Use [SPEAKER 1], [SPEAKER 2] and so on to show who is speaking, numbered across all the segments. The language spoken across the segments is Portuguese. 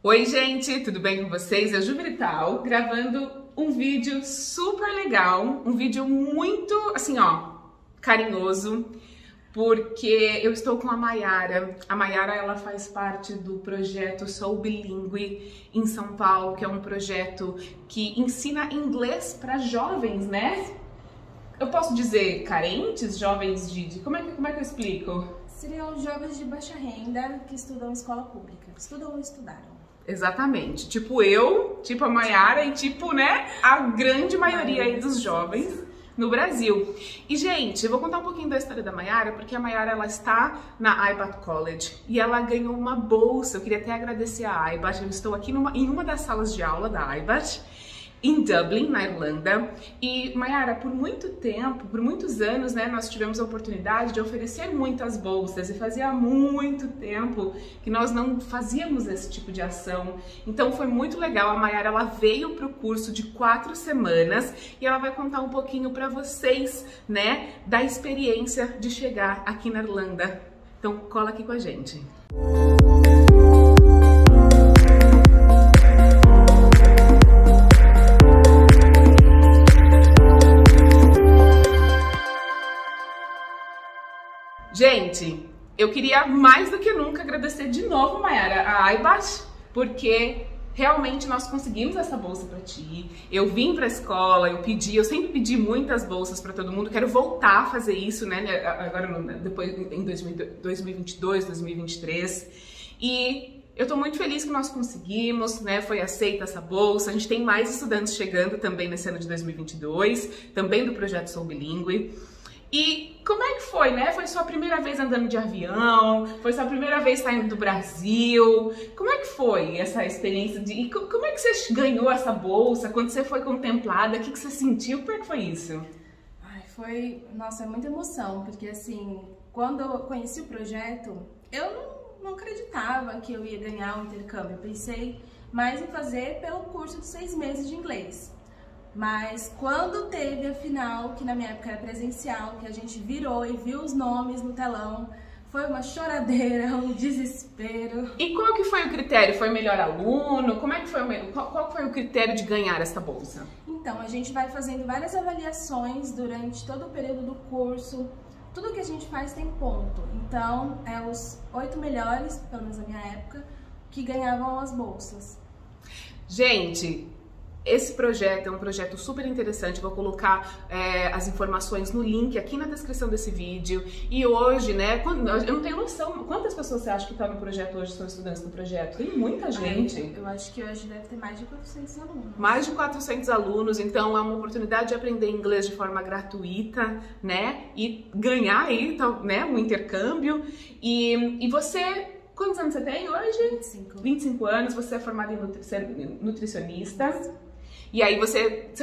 [SPEAKER 1] Oi gente, tudo bem com vocês? Eu Ju Brital, gravando um vídeo super legal, um vídeo muito, assim ó, carinhoso, porque eu estou com a Mayara. A Mayara, ela faz parte do projeto Sou Bilingue em São Paulo, que é um projeto que ensina inglês para jovens, né? Eu posso dizer carentes, jovens de como é que eu explico?
[SPEAKER 2] Seriam jovens de baixa renda que estudam em escola pública. Estudam ou estudaram.
[SPEAKER 1] Exatamente. Tipo eu, tipo a Mayara e tipo, né, a grande maioria aí dos jovens no Brasil. E, gente, eu vou contar um pouquinho da história da Mayara, porque a Mayara, ela está na IBAT College e ela ganhou uma bolsa. Eu queria até agradecer a IBAT. Eu estou aqui em uma das salas de aula da IBAT, em Dublin, na Irlanda. E, Mayara, por muito tempo, por muitos anos, né, nós tivemos a oportunidade de oferecer muitas bolsas e fazia muito tempo que nós não fazíamos esse tipo de ação. Então foi muito legal. A Mayara, ela veio para o curso de 4 semanas e ela vai contar um pouquinho para vocês, né, da experiência de chegar aqui na Irlanda. Então cola aqui com a gente. Gente, eu queria mais do que nunca agradecer de novo, Mayara, a IBAT, porque realmente nós conseguimos essa bolsa para ti. Eu vim para a escola, eu sempre pedi muitas bolsas para todo mundo. Quero voltar a fazer isso, né? Agora, depois em 2022, 2023. E eu tô muito feliz que nós conseguimos, né? Foi aceita essa bolsa. A gente tem mais estudantes chegando também nesse ano de 2022, também do projeto Sou Bilingue. E como é que foi, né? Foi sua primeira vez andando de avião? Foi sua primeira vez saindo do Brasil? Como é que foi essa experiência? E como é que você ganhou essa bolsa? Quando você foi contemplada, o que você sentiu? Como é que foi isso?
[SPEAKER 2] Foi, nossa, muita emoção, porque assim, quando eu conheci o projeto, eu não acreditava que eu ia ganhar um intercâmbio. Eu pensei mais em fazer pelo curso de 6 meses de inglês. Mas quando teve a final, que na minha época era presencial, que a gente virou e viu os nomes no telão, foi uma choradeira, um desespero.
[SPEAKER 1] E qual que foi o critério? Foi melhor aluno? Como é que foi qual foi o critério de ganhar essa bolsa?
[SPEAKER 2] Então, a gente vai fazendo várias avaliações durante todo o período do curso. Tudo que a gente faz tem ponto. Então, é os 8 melhores, pelo menos na minha época, que ganhavam as bolsas.
[SPEAKER 1] Gente, esse projeto é um projeto super interessante. Vou colocar as informações no link aqui na descrição desse vídeo. E hoje, né, eu não tenho noção, quantas pessoas você acha que estão no projeto hoje, são estudantes do projeto? Tem muita gente.
[SPEAKER 2] Eu acho que hoje deve ter mais de 400 alunos.
[SPEAKER 1] Mais de 400 alunos, então é uma oportunidade de aprender inglês de forma gratuita, né, e ganhar aí, né, um intercâmbio. E você, quantos anos você tem hoje?
[SPEAKER 2] 25.
[SPEAKER 1] 25 anos, você é formada em nutricionista. E aí você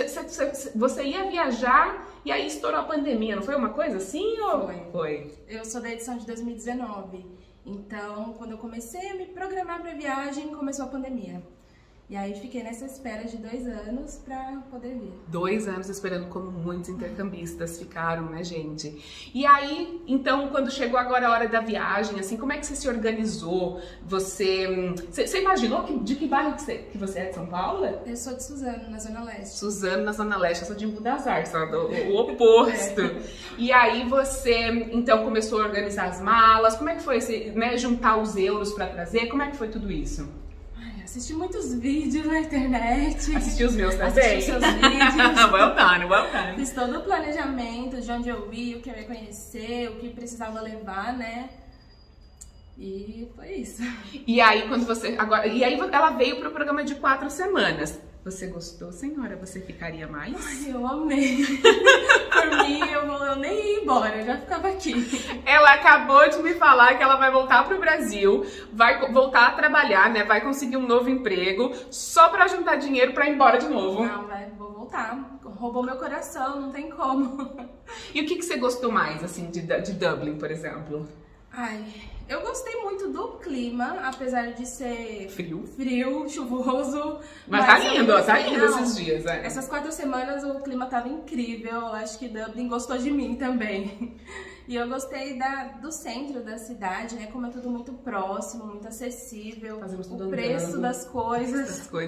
[SPEAKER 1] ia viajar e aí estourou a pandemia, não foi uma coisa assim? Ou... Foi.
[SPEAKER 2] Eu sou da edição de 2019, então quando eu comecei a me programar para viagem, começou a pandemia. E aí fiquei nessa espera de 2 anos para poder vir.
[SPEAKER 1] 2 anos esperando, como muitos intercambistas ficaram, né, gente? E aí, então, quando chegou agora a hora da viagem, assim, como é que você se organizou? Você imaginou de que bairro que você é, de São Paulo?
[SPEAKER 2] Eu sou de Suzano, na Zona Leste.
[SPEAKER 1] Suzano, na Zona Leste. Eu sou de Embu das Artes, o oposto. E aí você, então, começou a organizar as malas. Como é que foi, né, juntar os euros para trazer? Como é que foi tudo isso?
[SPEAKER 2] Assisti muitos vídeos na internet.
[SPEAKER 1] Assisti os meus também?
[SPEAKER 2] Assisti seus vídeos.
[SPEAKER 1] Well done.
[SPEAKER 2] Fiz todo o planejamento de onde eu ia, o que eu ia conhecer, o que precisava levar, né? E foi isso.
[SPEAKER 1] E aí, ela veio pro programa de 4 semanas. Você gostou, senhora? Você ficaria mais?
[SPEAKER 2] Ai, eu amei. Por mim, eu nem ia embora, eu já ficava aqui.
[SPEAKER 1] Ela acabou de me falar que ela vai voltar pro Brasil, vai voltar a trabalhar, né? Vai conseguir um novo emprego, só pra juntar dinheiro pra ir embora de novo.
[SPEAKER 2] Não, vou voltar. Roubou meu coração, não tem como.
[SPEAKER 1] E o que você gostou mais, assim, de Dublin, por exemplo?
[SPEAKER 2] Ai, eu gostei muito do clima, apesar de ser
[SPEAKER 1] frio,
[SPEAKER 2] chuvoso.
[SPEAKER 1] Mas tá lindo esses dias, né?
[SPEAKER 2] Essas 4 semanas o clima tava incrível, acho que Dublin gostou de mim também. E eu gostei do centro da cidade, né? Como é tudo muito próximo, muito acessível.
[SPEAKER 1] Fazemos tudo
[SPEAKER 2] o preço das coisas.
[SPEAKER 1] Por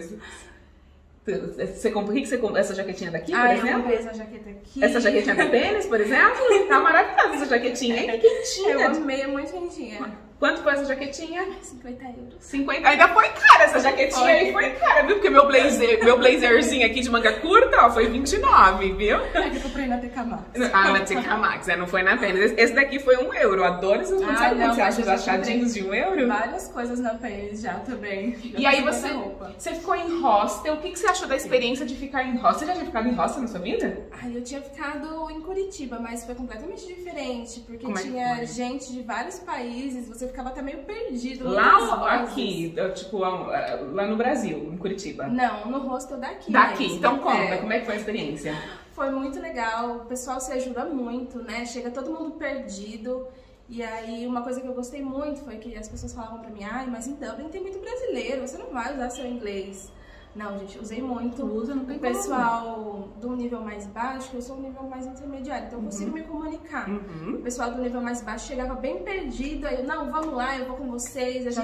[SPEAKER 1] que você comprou essa jaquetinha daqui, por exemplo?
[SPEAKER 2] Eu comprei essa jaqueta aqui.
[SPEAKER 1] Essa jaquetinha da tênis, por exemplo? Tá maravilhosa essa jaquetinha, hein? Quentinha.
[SPEAKER 2] Eu amei, é muito quentinha.
[SPEAKER 1] Quanto foi essa jaquetinha?
[SPEAKER 2] 50 euros.
[SPEAKER 1] 50. Ainda foi cara essa jaquetinha aí, foi cara, viu? Porque meu blazerzinho aqui de manga curta, ó, foi 29, viu?
[SPEAKER 2] É que eu comprei na TK Maxx.
[SPEAKER 1] Ah, na TK Maxx, não foi na Pênis. Esse daqui foi 1 euro. Adoro esses sabe quando você acha os achadinhos de 1 euro?
[SPEAKER 2] Várias coisas na Pênis já também.
[SPEAKER 1] E aí você ficou em hostel. O que você achou da experiência de ficar em hostel? Você já tinha ficado em hostel na sua vida?
[SPEAKER 2] Eu tinha ficado em Curitiba, mas foi completamente diferente, porque
[SPEAKER 1] Como
[SPEAKER 2] tinha gente de vários países, você ficava até meio perdido.
[SPEAKER 1] Lá ou aqui? Tipo, lá no Brasil, em Curitiba?
[SPEAKER 2] Não, no hostel daqui.
[SPEAKER 1] Daqui?
[SPEAKER 2] Mesmo.
[SPEAKER 1] Então conta, como é que foi a experiência?
[SPEAKER 2] Foi muito legal, o pessoal se ajuda muito, né? Chega todo mundo perdido. E aí, uma coisa que eu gostei muito foi que as pessoas falavam pra mim, mas em Dublin tem muito brasileiro, você não vai usar seu inglês. Não, gente, usei muito.
[SPEAKER 1] Não tem
[SPEAKER 2] o pessoal do nível mais baixo, eu sou um nível mais intermediário, então eu consigo me comunicar. O pessoal do nível mais baixo chegava bem perdido, aí eu, não, vamos lá, eu vou com vocês, eu te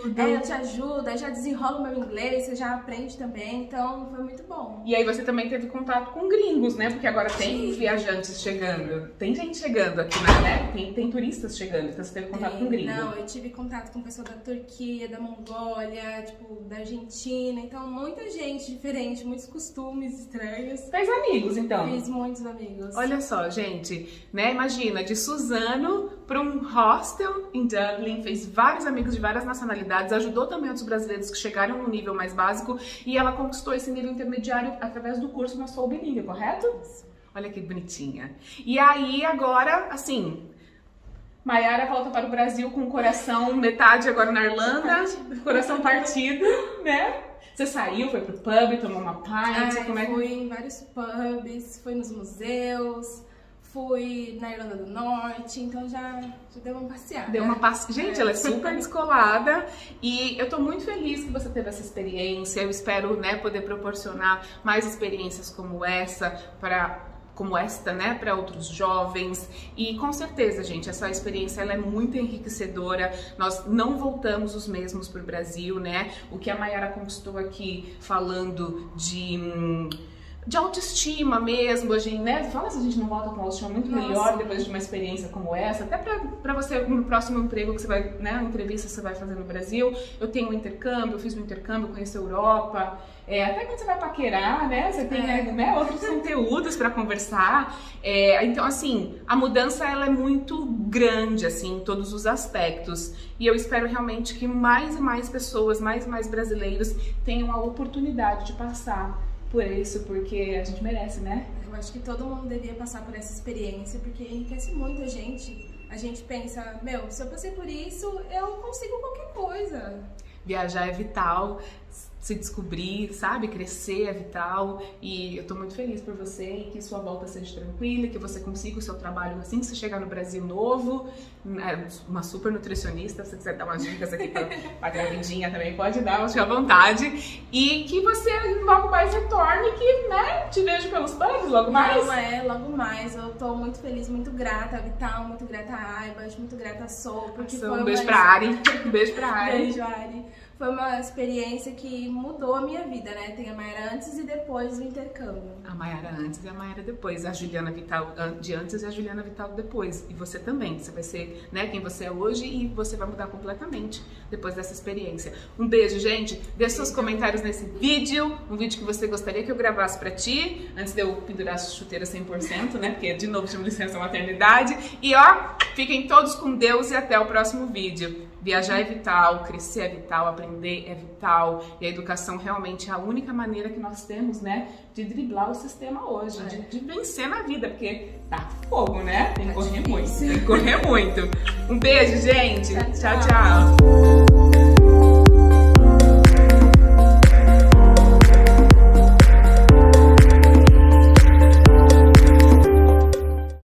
[SPEAKER 2] ajudo, aí já desenrola o meu inglês, você já aprende também, então foi muito bom.
[SPEAKER 1] E aí você também teve contato com gringos, né? Porque agora tem viajantes chegando, tem gente chegando aqui, né? Tem turistas chegando, então você teve contato com gringos.
[SPEAKER 2] Não, eu tive contato com pessoas da Turquia, da Mongólia, tipo, da Argentina, então muita gente diferente, muitos costumes estranhos.
[SPEAKER 1] Fez amigos, então?
[SPEAKER 2] Fiz muitos amigos.
[SPEAKER 1] Olha só, gente, né? Imagina, de Suzano para um hostel em Dublin, fez vários amigos de várias nacionalidades, ajudou também outros brasileiros que chegaram no nível mais básico e ela conquistou esse nível intermediário através do curso na Soul Bilingue, correto? Olha que bonitinha. E aí, agora, assim... Maiara volta para o Brasil com o coração metade agora na Irlanda, coração partido, né? Você saiu, foi pro pub, tomou uma pint?
[SPEAKER 2] Fui em vários pubs, fui nos museus, fui na Irlanda do Norte, então já deu uma passeada.
[SPEAKER 1] Gente, ela é super descolada e eu tô muito feliz que você teve essa experiência. Eu espero, né, poder proporcionar mais experiências como essa né, para outros jovens. E com certeza, gente, essa experiência ela é muito enriquecedora. Nós não voltamos os mesmos para o Brasil, né? O que a Maiara conquistou aqui, falando de autoestima mesmo, a gente, né? Fala se a gente não volta com uma autoestima muito melhor depois de uma experiência como essa, até pra você, no próximo emprego que você vai, né, uma entrevista que você vai fazer no Brasil. Eu tenho um intercâmbio, eu fiz um intercâmbio, conheci a Europa, até quando você vai paquerar, né, você tem né, outros conteúdos pra conversar, então assim, a mudança ela é muito grande, assim, em todos os aspectos, e eu espero realmente que mais e mais pessoas, mais e mais brasileiros tenham a oportunidade de passar por isso, porque a gente merece, né?
[SPEAKER 2] Eu acho que todo mundo devia passar por essa experiência, porque enriquece muito a gente. A gente pensa, se eu passei por isso, eu consigo qualquer coisa.
[SPEAKER 1] Viajar é vital, se descobrir, sabe? Crescer é vital, e eu tô muito feliz por você e que sua volta seja tranquila, que você consiga o seu trabalho assim que você chegar no Brasil novo, uma super nutricionista, se você quiser dar umas dicas aqui pra gravidinha também pode dar, fique à vontade, e que você logo mais retorne, que, né, te vejo pelos pubs logo mais.
[SPEAKER 2] Logo mais, eu tô muito feliz, muito grata a Vital, muito grata a Aibas, muito grata a Soul, porque foi
[SPEAKER 1] um beijo pra Ari, um beijo pra Ari.
[SPEAKER 2] Beijo, Ari. Foi uma experiência que mudou a minha vida, né? Tem a Maiara antes e depois do intercâmbio.
[SPEAKER 1] A Maiara antes e a Maiara depois. A Juliana Vital de antes e a Juliana Vital depois. E você também. Você vai ser, né, quem você é hoje e você vai mudar completamente depois dessa experiência. Um beijo, gente. Deixe seus comentários nesse vídeo. Um vídeo que você gostaria que eu gravasse pra ti. Antes de eu pendurar as chuteiras 100%, né? Porque, de novo, tive licença maternidade. E, ó, fiquem todos com Deus e até o próximo vídeo. Viajar é vital, crescer é vital, aprender é vital, e a educação realmente é a única maneira que nós temos, né, de driblar o sistema hoje, de vencer na vida, porque tá fogo, né? Tem que correr muito, tem que correr muito. Um beijo, gente. Tchau, tchau.